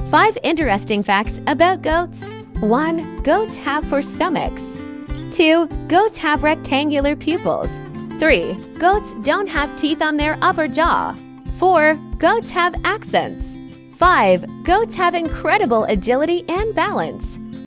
5 interesting facts about goats. 1. Goats have 4 stomachs. 2. Goats have rectangular pupils. 3. Goats don't have teeth on their upper jaw. 4. Goats have accents. 5. Goats have incredible agility and balance.